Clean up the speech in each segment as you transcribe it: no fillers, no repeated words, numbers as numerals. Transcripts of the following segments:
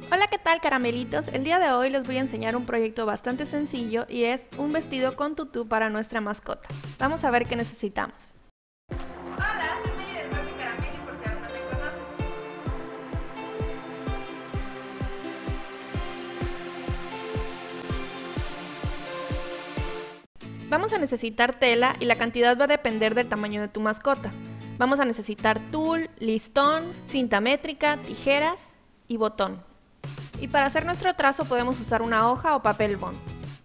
Hola, ¿qué tal, caramelitos? El día de hoy les voy a enseñar un proyecto bastante sencillo y es un vestido con tutú para nuestra mascota. Vamos a ver qué necesitamos. Hola, soy Meli del blog de Carameli, por si aún no me conoces. Vamos a necesitar tela y la cantidad va a depender del tamaño de tu mascota. Vamos a necesitar tul, listón, cinta métrica, tijeras y botón. Y para hacer nuestro trazo podemos usar una hoja o papel bond.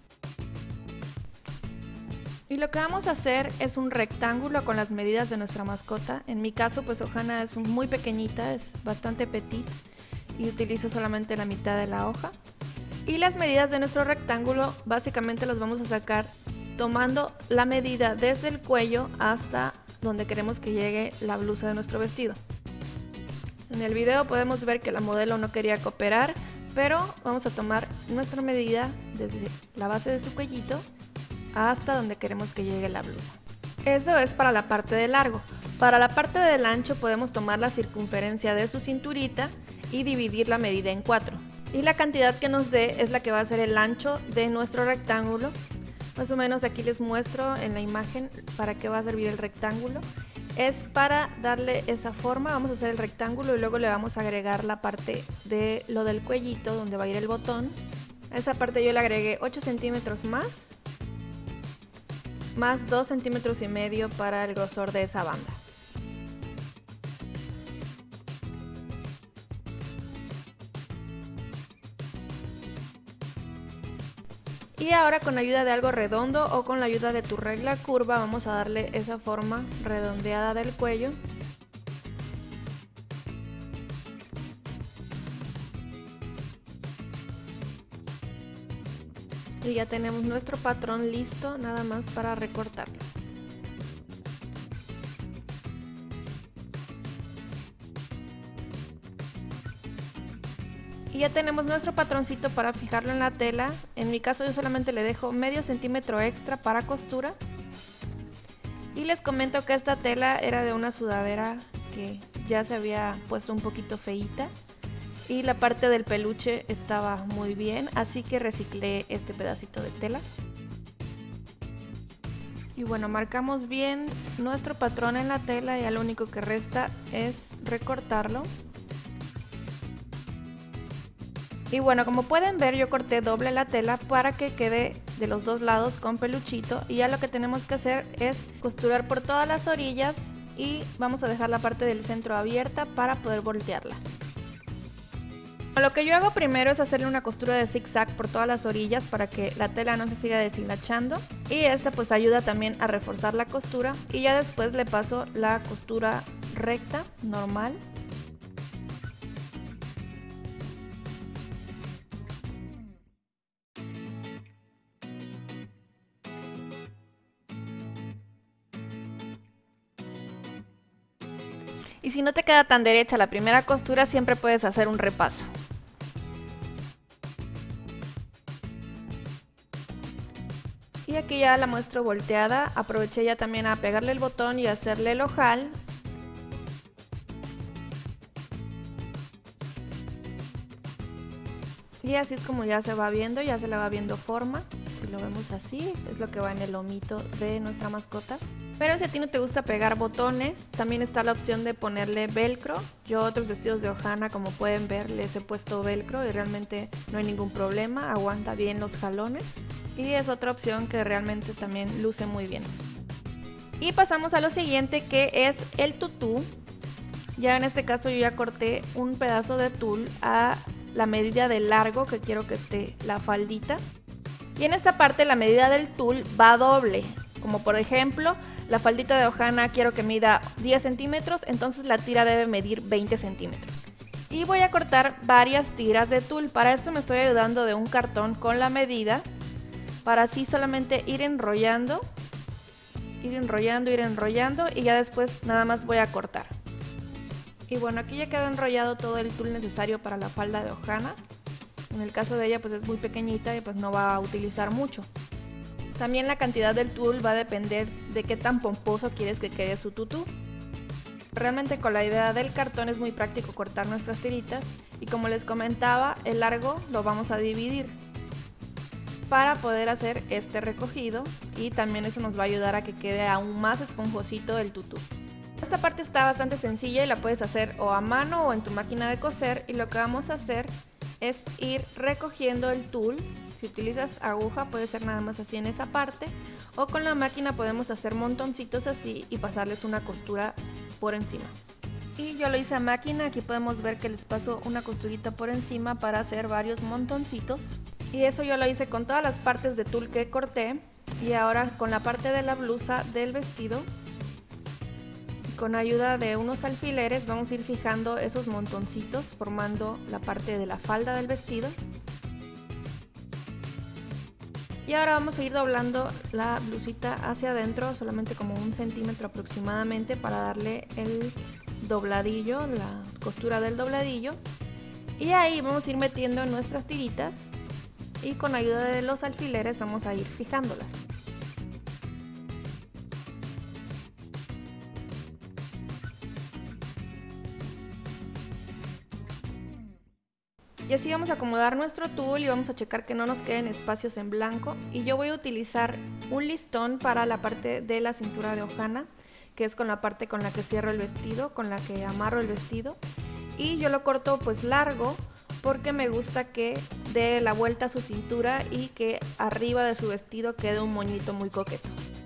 Y lo que vamos a hacer es un rectángulo con las medidas de nuestra mascota. En mi caso, pues Ohana es muy pequeñita, es bastante petit y utilizo solamente la mitad de la hoja. Y las medidas de nuestro rectángulo básicamente las vamos a sacar tomando la medida desde el cuello hasta donde queremos que llegue la blusa de nuestro vestido. En el video podemos ver que la modelo no quería cooperar, pero vamos a tomar nuestra medida desde la base de su cuellito hasta donde queremos que llegue la blusa. Eso es para la parte de largo. Para la parte del ancho podemos tomar la circunferencia de su cinturita y dividir la medida en 4. Y la cantidad que nos dé es la que va a ser el ancho de nuestro rectángulo. Más o menos aquí les muestro en la imagen para qué va a servir el rectángulo. Es para darle esa forma. Vamos a hacer el rectángulo y luego le vamos a agregar la parte de lo del cuellito donde va a ir el botón. A esa parte yo le agregué 8 centímetros más 2 centímetros y medio para el grosor de esa banda. Y ahora con la ayuda de algo redondo o con la ayuda de tu regla curva vamos a darle esa forma redondeada del cuello. Y ya tenemos nuestro patrón listo, nada más para recortarlo. Y ya tenemos nuestro patroncito para fijarlo en la tela. En mi caso yo solamente le dejo medio centímetro extra para costura. Y les comento que esta tela era de una sudadera que ya se había puesto un poquito feíta. Y la parte del peluche estaba muy bien, así que reciclé este pedacito de tela. Y bueno, marcamos bien nuestro patrón en la tela y ya lo único que resta es recortarlo. Y bueno, como pueden ver, yo corté doble la tela para que quede de los dos lados con peluchito. Y ya lo que tenemos que hacer es costurar por todas las orillas y vamos a dejar la parte del centro abierta para poder voltearla. Lo que yo hago primero es hacerle una costura de zigzag por todas las orillas para que la tela no se siga deshilachando. Y esta pues ayuda también a reforzar la costura. Y ya después le paso la costura recta, normal. Y si no te queda tan derecha la primera costura, siempre puedes hacer un repaso. Y aquí ya la muestro volteada, aproveché ya también a pegarle el botón y hacerle el ojal. Y así es como ya se va viendo, ya se le va viendo forma. Si lo vemos así, es lo que va en el lomito de nuestra mascota. Pero si a ti no te gusta pegar botones, también está la opción de ponerle velcro. Yo a otros vestidos de Ohana, como pueden ver, les he puesto velcro y realmente no hay ningún problema, aguanta bien los jalones. Y es otra opción que realmente también luce muy bien. Y pasamos a lo siguiente, que es el tutú. Ya en este caso yo ya corté un pedazo de tul a la medida de largo que quiero que esté la faldita. Y en esta parte la medida del tul va doble. Como por ejemplo, la faldita de Ohana quiero que mida 10 centímetros, entonces la tira debe medir 20 centímetros. Y voy a cortar varias tiras de tul. Para esto me estoy ayudando de un cartón con la medida, para así solamente ir enrollando y ya después nada más voy a cortar. Y bueno, aquí ya quedó enrollado todo el tul necesario para la falda de Ohana. En el caso de ella pues es muy pequeñita y pues no va a utilizar mucho. También la cantidad del tul va a depender de qué tan pomposo quieres que quede su tutú. Realmente con la idea del cartón es muy práctico cortar nuestras tiritas y como les comentaba, el largo lo vamos a dividir para poder hacer este recogido y también eso nos va a ayudar a que quede aún más esponjosito el tutú. Esta parte está bastante sencilla y la puedes hacer o a mano o en tu máquina de coser, y lo que vamos a hacer es ir recogiendo el tul. Si utilizas aguja puede ser nada más así en esa parte, o con la máquina podemos hacer montoncitos así y pasarles una costura por encima. Y yo lo hice a máquina, aquí podemos ver que les paso una costurita por encima para hacer varios montoncitos. Y eso yo lo hice con todas las partes de tul que corté, y ahora con la parte de la blusa del vestido, con ayuda de unos alfileres vamos a ir fijando esos montoncitos formando la parte de la falda del vestido. Y ahora vamos a ir doblando la blusita hacia adentro, solamente como 1 centímetro aproximadamente, para darle el dobladillo, la costura del dobladillo. Y ahí vamos a ir metiendo nuestras tiritas y con ayuda de los alfileres vamos a ir fijándolas. Y así vamos a acomodar nuestro tul y vamos a checar que no nos queden espacios en blanco. Y yo voy a utilizar un listón para la parte de la cintura de Ojana, que es con la parte con la que cierro el vestido, con la que amarro el vestido. Y yo lo corto pues largo porque me gusta que dé la vuelta a su cintura y que arriba de su vestido quede un moñito muy coqueto.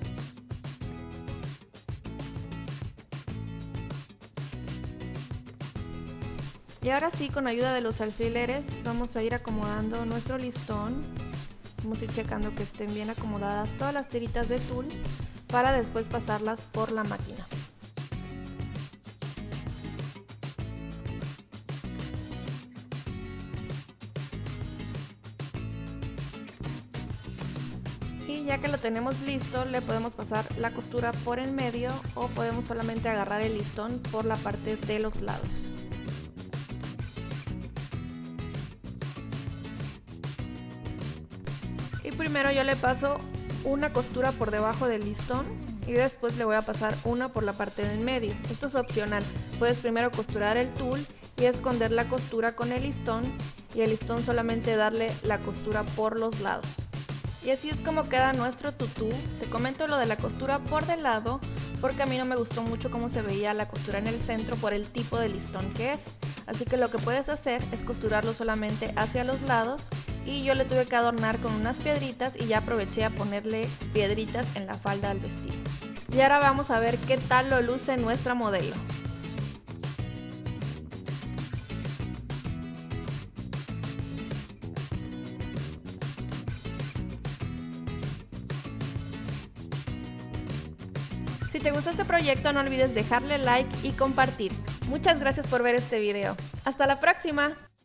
Y ahora sí, con ayuda de los alfileres vamos a ir acomodando nuestro listón. Vamos a ir checando que estén bien acomodadas todas las tiritas de tul para después pasarlas por la máquina. Y ya que lo tenemos listo, le podemos pasar la costura por el medio o podemos solamente agarrar el listón por la parte de los lados. Y primero yo le paso una costura por debajo del listón y después le voy a pasar una por la parte del medio. Esto es opcional, puedes primero costurar el tul y esconder la costura con el listón, y el listón solamente darle la costura por los lados. Y así es como queda nuestro tutú. Te comento lo de la costura por del lado porque a mí no me gustó mucho cómo se veía la costura en el centro por el tipo de listón que es. Así que lo que puedes hacer es costurarlo solamente hacia los lados, y yo le tuve que adornar con unas piedritas y ya aproveché a ponerle piedritas en la falda del vestido. Y ahora vamos a ver qué tal lo luce nuestra modelo. Si te gustó este proyecto no olvides dejarle like y compartir. Muchas gracias por ver este video. ¡Hasta la próxima!